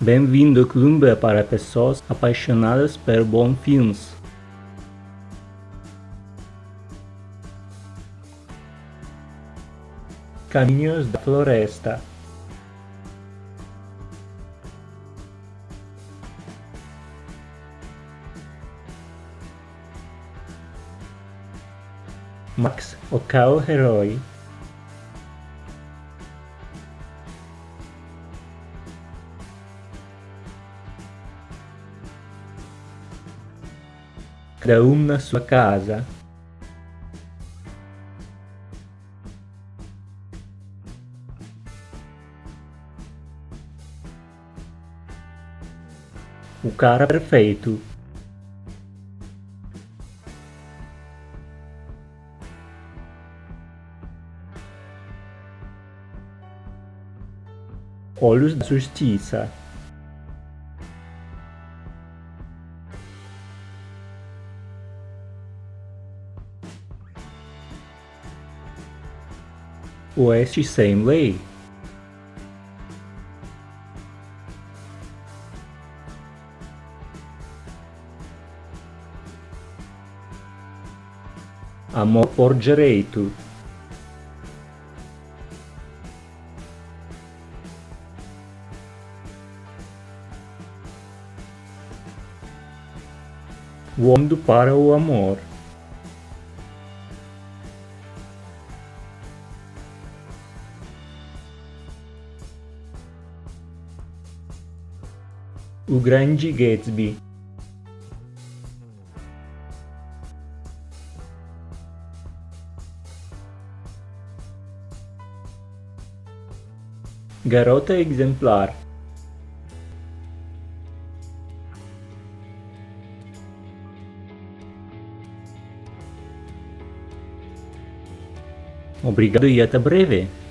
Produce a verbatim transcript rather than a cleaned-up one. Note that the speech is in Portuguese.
Bem-vindo ao clube para pessoas apaixonadas por bons filmes. Caminhos da Floresta. Max, o cão-herói. Cada um na sua casa. O cara perfeito. Olhos da Justiça. Oeste sem lei. Amor por direito. Voando para o amor. O Grande Gatsby. Garota exemplar. Obrigado e até breve.